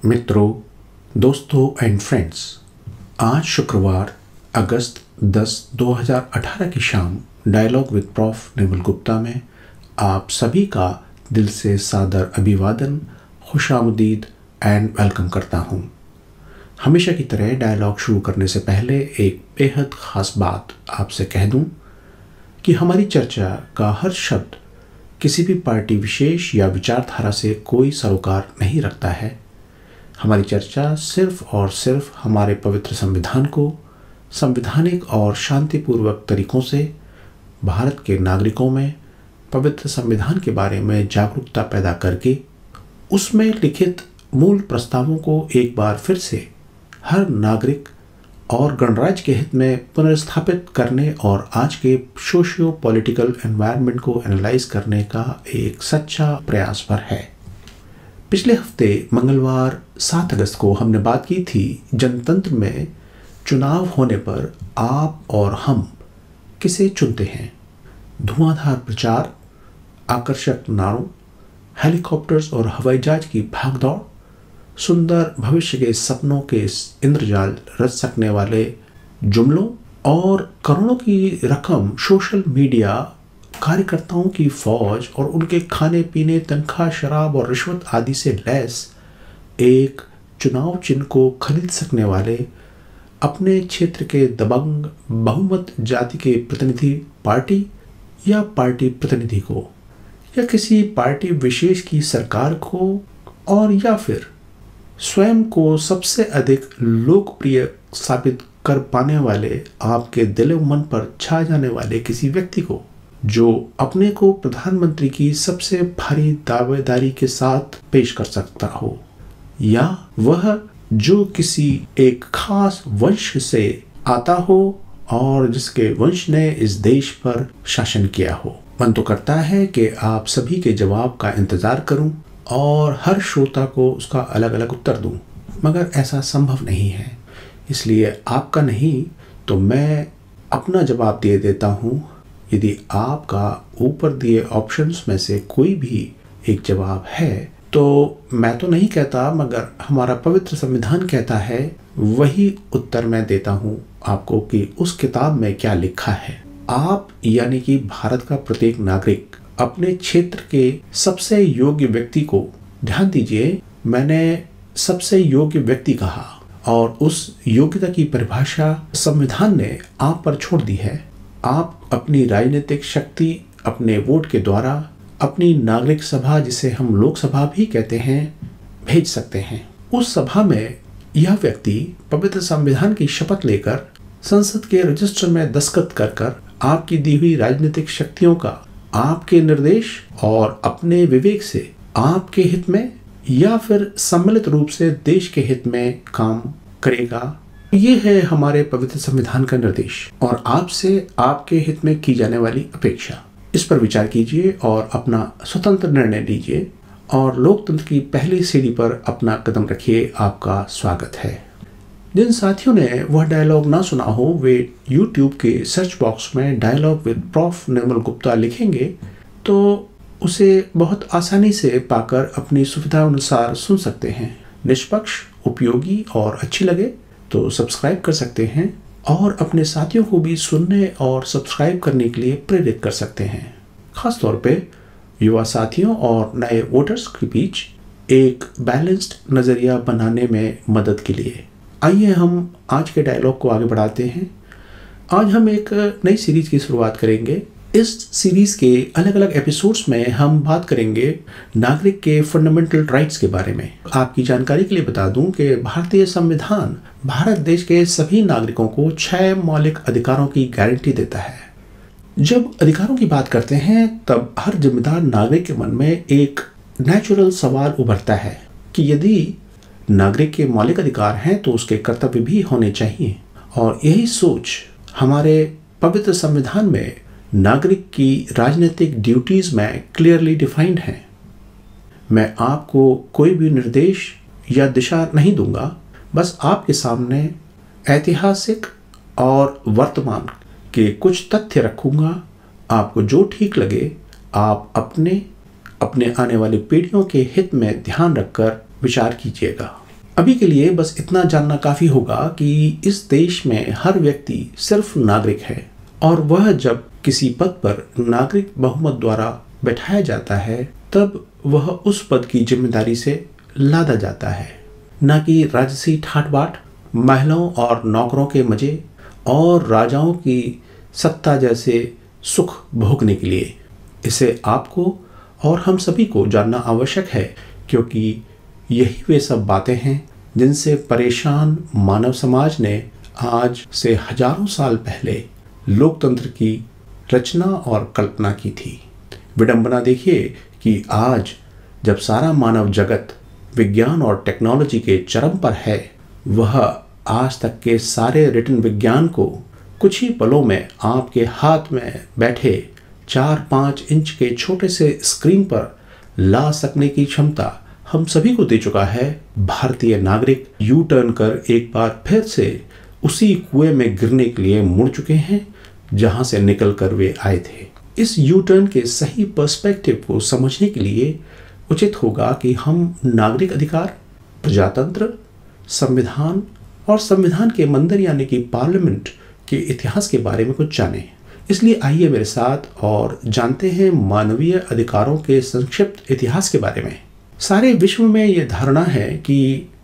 मित्रों, दोस्तों and friends, आज शुक्रवार अगस्त 10, 2018 की शाम dialogue with prof Nirmal Gupta में आप सभी का दिल से सादर अभिवादन, खुशामदीद एंड वेलकम करता हूं। हमेशा की तरह डायलॉग शुरू करने से पहले एक बेहद ख़ास बात आपसे कह दूं कि हमारी चर्चा का हर शब्द किसी भी पार्टी विशेष या विचारधारा से कोई सरोकार नहीं रखता है। हमारी चर्चा सिर्फ और सिर्फ हमारे पवित्र संविधान को संवैधानिक और शांतिपूर्वक तरीकों से भारत के नागरिकों में पवित्र संविधान के बारे में जागरूकता पैदा करके उसमें लिखित मूल प्रस्तावों को एक बार फिर से हर नागरिक और गणराज्य के हित में पुनर्स्थापित करने और आज के सोशियो पॉलिटिकल एनवायरनमेंट को एनालाइज करने का एक सच्चा प्रयास पर है। पिछले हफ्ते मंगलवार 7 अगस्त को हमने बात की थी जनतंत्र में चुनाव होने पर आप और हम किसे चुनते हैं। धुआंधार प्रचार, आकर्षक नारों, हेलीकॉप्टर्स और हवाई जहाज की भागदौड़, सुंदर भविष्य के सपनों के इंद्रजाल रच सकने वाले जुमलों और करोड़ों की रकम सोशल मीडिया कार्यकर्ताओं की फौज और उनके खाने पीने, तनख्वाह, शराब और रिश्वत आदि से लैस एक चुनाव चिन्ह को खरीद सकने वाले अपने क्षेत्र के दबंग बहुमत जाति के प्रतिनिधि पार्टी या पार्टी प्रतिनिधि को या किसी पार्टी विशेष की सरकार को और या फिर स्वयं को सबसे अधिक लोकप्रिय साबित कर पाने वाले आपके दिल मन पर छा जाने वाले किसी व्यक्ति को जो अपने को प्रधानमंत्री की सबसे भारी दावेदारी के साथ पेश कर सकता हो, या वह जो किसी एक खास वंश से आता हो और जिसके वंश ने इस देश पर शासन किया हो। मन तो करता है कि आप सभी के जवाब का इंतजार करूं और हर श्रोता को उसका अलग अलग उत्तर दूं, मगर ऐसा संभव नहीं है। इसलिए आपका नहीं तो मैं अपना जवाब दे देता हूं। यदि आपका ऊपर दिए ऑप्शंस में से कोई भी एक जवाब है तो मैं तो नहीं कहता, मगर हमारा पवित्र संविधान कहता है वही उत्तर मैं देता हूं आपको कि उस किताब में क्या लिखा है। आप यानी कि भारत का प्रत्येक नागरिक अपने क्षेत्र के सबसे योग्य व्यक्ति को, ध्यान दीजिए मैंने सबसे योग्य व्यक्ति कहा, और उस योग्यता की परिभाषा संविधान ने आप पर छोड़ दी है। आप अपनी राजनीतिक शक्ति अपने वोट के द्वारा अपनी नागरिक सभा, जिसे हम लोकसभा भी कहते हैं, भेज सकते हैं। उस सभा में यह व्यक्ति पवित्र संविधान की शपथ लेकर संसद के रजिस्टर में दस्तखत कर आपकी दी हुई राजनीतिक शक्तियों का आपके निर्देश और अपने विवेक से आपके हित में या फिर सम्मिलित रूप से देश के हित में काम करेगा। ये है हमारे पवित्र संविधान का निर्देश और आपसे आपके हित में की जाने वाली अपेक्षा। इस पर विचार कीजिए और अपना स्वतंत्र निर्णय लीजिए और लोकतंत्र की पहली सीढ़ी पर अपना कदम रखिए। आपका स्वागत है। जिन साथियों ने वह डायलॉग ना सुना हो वे YouTube के सर्च बॉक्स में dialogue with prof Nirmal Gupta लिखेंगे तो उसे बहुत आसानी से पाकर अपनी सुविधा अनुसार सुन सकते हैं। निष्पक्ष, उपयोगी और अच्छी लगे तो सब्सक्राइब कर सकते हैं और अपने साथियों को भी सुनने और सब्सक्राइब करने के लिए प्रेरित कर सकते हैं। खास तौर पे युवा साथियों और नए वोटर्स के बीच एक बैलेंस्ड नज़रिया बनाने में मदद के लिए। आइए हम आज के डायलॉग को आगे बढ़ाते हैं। आज हम एक नई सीरीज की शुरुआत करेंगे। इस सीरीज के अलग अलग एपिसोड्स में हम बात करेंगे नागरिक के फंडामेंटल राइट्स के बारे में। आपकी जानकारी के लिए बता दूं कि भारतीय संविधान भारत देश के सभी नागरिकों को 6 मौलिक अधिकारों की गारंटी देता है। जब अधिकारों की बात करते हैं तब हर जिम्मेदार नागरिक के मन में एक नेचुरल सवाल उभरता है कि यदि नागरिक के मौलिक अधिकार हैं तो उसके कर्तव्य भी होने चाहिए, और यही सोच हमारे पवित्र संविधान में नागरिक की राजनीतिक ड्यूटीज में क्लियरली डिफाइंड है। मैं आपको कोई भी निर्देश या दिशा नहीं दूंगा, बस आपके सामने ऐतिहासिक और वर्तमान के कुछ तथ्य रखूंगा। आपको जो ठीक लगे आप अपने आने वाली पीढ़ियों के हित में ध्यान रखकर विचार कीजिएगा। अभी के लिए बस इतना जानना काफी होगा कि इस देश में हर व्यक्ति सिर्फ नागरिक है और वह जब किसी पद पर नागरिक बहुमत द्वारा बैठाया जाता है तब वह उस पद की जिम्मेदारी से लादा जाता है, न कि राजसी ठाट बाट, महिलाओं और नौकरों के मजे और राजाओं की सत्ता जैसे सुख भोगने के लिए। इसे आपको और हम सभी को जानना आवश्यक है, क्योंकि यही वे सब बातें हैं जिनसे परेशान मानव समाज ने आज से हजारों साल पहले लोकतंत्र की रचना और कल्पना की थी। विडंबना देखिए कि आज जब सारा मानव जगत विज्ञान और टेक्नोलॉजी के चरम पर है, वह आज तक के सारे रिटन विज्ञान को कुछ ही पलों में आपके हाथ में बैठे 4-5 इंच के छोटे से स्क्रीन पर ला सकने की क्षमता हम सभी को दे चुका है। भारतीय नागरिक यू टर्न कर एक बार फिर से उसी कुएं में गिरने के लिए मुड़ चुके हैं जहां से निकल कर वे आए थे। इस यू टर्न के सही पर्सपेक्टिव को समझने के लिए उचित होगा कि हम नागरिक अधिकार, प्रजातंत्र, संविधान और संविधान के मंदिर यानी कि पार्लियामेंट के इतिहास के बारे में कुछ जानें। इसलिए आइए मेरे साथ और जानते हैं मानवीय अधिकारों के संक्षिप्त इतिहास के बारे में। सारे विश्व में यह धारणा है कि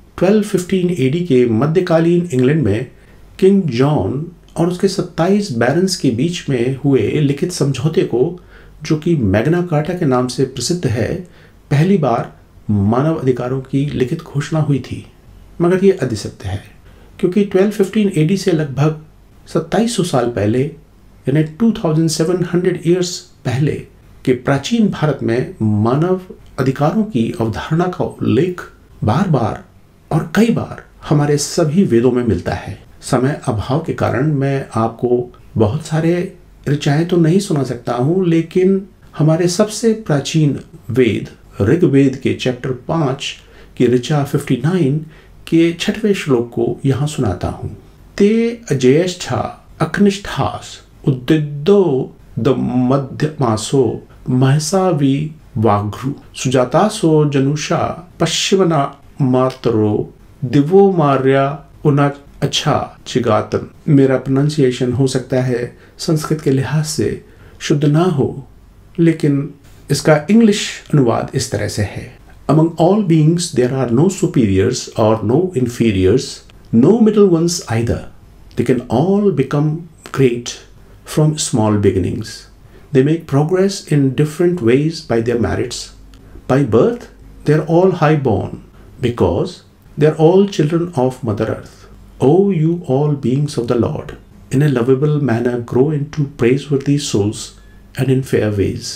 1215 एडी के मध्यकालीन इंग्लैंड में किंग जॉन और उसके 27 बैरन्स के बीच में हुए लिखित समझौते को, जो कि मैग्ना कार्टा के नाम से प्रसिद्ध है, पहली बार मानव अधिकारों की लिखित घोषणा हुई थी। मगर यह अधिसत्य है, क्योंकि 1215 एडी से लगभग 2700 साल पहले यानी 2700 ईयर्स पहले के प्राचीन भारत में मानव अधिकारों की अवधारणा का उल्लेख बार बार और कई बार हमारे सभी वेदों में मिलता है। समय अभाव के कारण मैं आपको बहुत सारे ऋचाएं तो नहीं सुना सकता हूं, लेकिन हमारे सबसे प्राचीन वेद ऋग्वेद के चैप्टर 5 की ऋचा 59 के 6वें श्लोक को यहाँ सुनाता हूँ। ते अजयेष्ठा अकनिष्ठास उद्दिदो द मध्यमासो महसावी वाघ्रु सुजातासो जनुषा पश्चिमना मातरो दिवो मार्या उना अच्छा चिगातन। मेरा प्रोनाउंसिएशन हो सकता है संस्कृत के लिहाज से शुद्ध ना हो, लेकिन इसका इंग्लिश अनुवाद इस तरह से है। Among all beings there are no superiors or no inferiors, no middle ones either. They can all become great from small beginnings. They make progress in different ways by their merits. By birth, they are all high-born because they are all children of Mother Earth. O you all beings of the Lord, in a lovable manner grow into praiseworthy souls and in fair ways.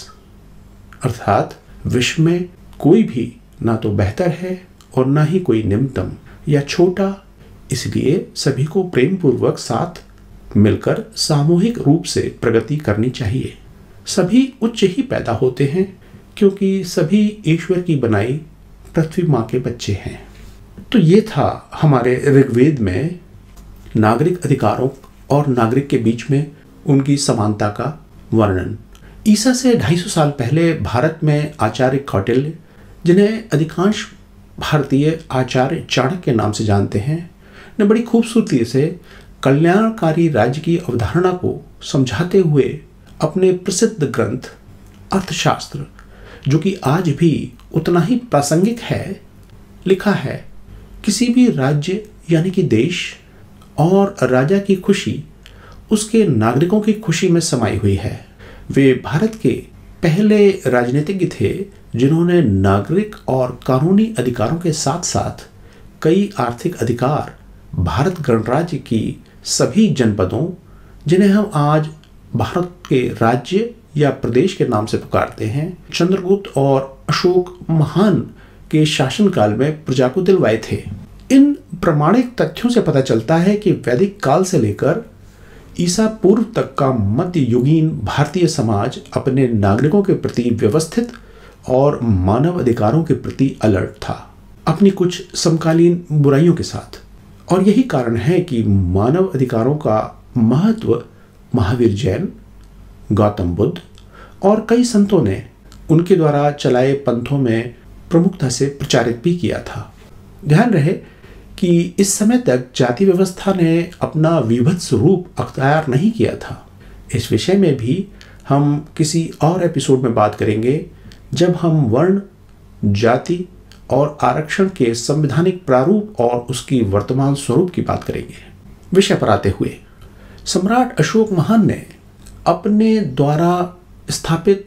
अर्थात विश्व में कोई भी ना तो बेहतर है और ना ही कोई निम्नतम या छोटा, इसलिए सभी को प्रेम पूर्वक साथ मिलकर सामूहिक रूप से प्रगति करनी चाहिए। सभी उच्च ही पैदा होते हैं क्योंकि सभी ईश्वर की बनाई पृथ्वी माँ के बच्चे हैं। तो ये था हमारे ऋग्वेद में नागरिक अधिकारों और नागरिक के बीच में उनकी समानता का वर्णन। ईसा से 250 साल पहले भारत में आचार्य कौटिल्य, जिन्हें अधिकांश भारतीय आचार्य चाणक्य के नाम से जानते हैं, ने बड़ी खूबसूरती से कल्याणकारी राज्य की अवधारणा को समझाते हुए अपने प्रसिद्ध ग्रंथ अर्थशास्त्र, जो कि आज भी उतना ही प्रासंगिक है, लिखा है। किसी भी राज्य यानी कि देश और राजा की खुशी उसके नागरिकों की खुशी में समाई हुई है। वे भारत के पहले राजनीतिज्ञ थे जिन्होंने नागरिक और कानूनी अधिकारों के साथ साथ कई आर्थिक अधिकार भारत गणराज्य की सभी जनपदों, जिन्हें हम आज भारत के राज्य या प्रदेश के नाम से पुकारते हैं, चंद्रगुप्त और अशोक महान के शासनकाल में प्रजा को दिलवाए थे। इन प्रमाणिक तथ्यों से पता चलता है कि वैदिक काल से लेकर ईसा पूर्व तक का मध्ययुगीन भारतीय समाज अपने नागरिकों के प्रति व्यवस्थित और मानव अधिकारों के प्रति अलर्ट था, अपनी कुछ समकालीन बुराइयों के साथ। और यही कारण है कि मानव अधिकारों का महत्व महावीर जैन, गौतम बुद्ध और कई संतों ने उनके द्वारा चलाए पंथों में प्रमुखता से प्रचारित भी किया था। ध्यान रहे कि इस समय तक जाति व्यवस्था ने अपना विभत्स रूप अख्तियार नहीं किया था। इस विषय में भी हम किसी और एपिसोड में बात करेंगे, जब हम वर्ण, जाति और आरक्षण के संवैधानिक प्रारूप और उसकी वर्तमान स्वरूप की बात करेंगे। विषय पर आते हुए, सम्राट अशोक महान ने अपने द्वारा स्थापित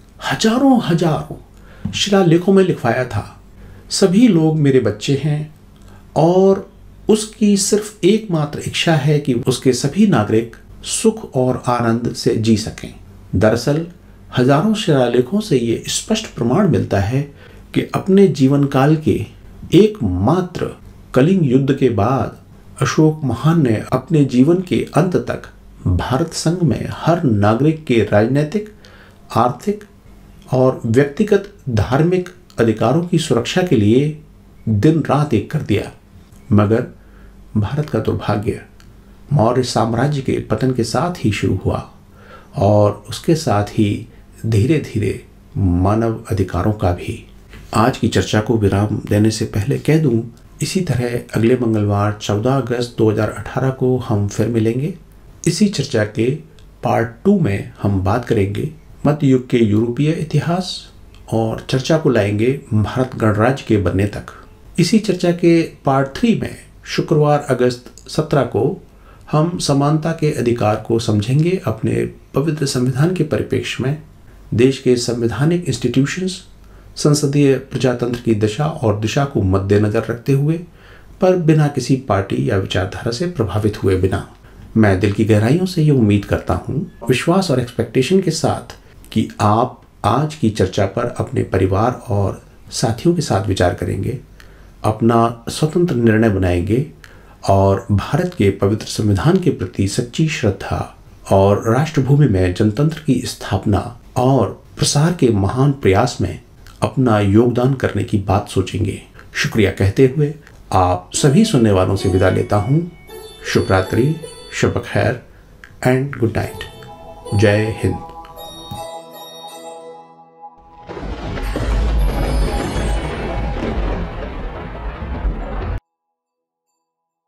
हजारों शिलालेखों में लिखवाया था, सभी लोग मेरे बच्चे हैं और उसकी सिर्फ एकमात्र इच्छा है कि उसके सभी नागरिक सुख और आनंद से जी सकें। दरअसल हजारों शिलालेखों से ये स्पष्ट प्रमाण मिलता है कि अपने जीवन काल के एकमात्र कलिंग युद्ध के बाद अशोक महान ने अपने जीवन के अंत तक भारत संघ में हर नागरिक के राजनीतिक, आर्थिक और व्यक्तिगत धार्मिक अधिकारों की सुरक्षा के लिए दिन रात एक कर दिया। मगर भारत का दुर्भाग्य मौर्य साम्राज्य के पतन के साथ ही शुरू हुआ और उसके साथ ही धीरे धीरे मानव अधिकारों का भी। आज की चर्चा को विराम देने से पहले कह दूं, इसी तरह अगले मंगलवार 14 अगस्त 2018 को हम फिर मिलेंगे। इसी चर्चा के पार्ट 2 में हम बात करेंगे मध्य युग के यूरोपीय इतिहास और चर्चा को लाएंगे भारत गणराज्य के बनने तक। इसी चर्चा के पार्ट 3 में शुक्रवार अगस्त 17 को हम समानता के अधिकार को समझेंगे अपने पवित्र संविधान के परिप्रेक्ष्य में, देश के संवैधानिक इंस्टीट्यूशंस, संसदीय प्रजातंत्र की दशा और दिशा को मद्देनजर रखते हुए, पर बिना किसी पार्टी या विचारधारा से प्रभावित हुए बिना। मैं दिल की गहराइयों से ये उम्मीद करता हूँ, विश्वास और एक्सपेक्टेशन के साथ, कि आप आज की चर्चा पर अपने परिवार और साथियों के साथ विचार करेंगे, अपना स्वतंत्र निर्णय बनाएंगे और भारत के पवित्र संविधान के प्रति सच्ची श्रद्धा और राष्ट्रभूमि में जनतंत्र की स्थापना और प्रसार के महान प्रयास में अपना योगदान करने की बात सोचेंगे। शुक्रिया कहते हुए आप सभी सुनने वालों से विदा लेता हूँ। शुभ रात्रि, शुभ खैर एंड गुड नाइट। जय हिंद।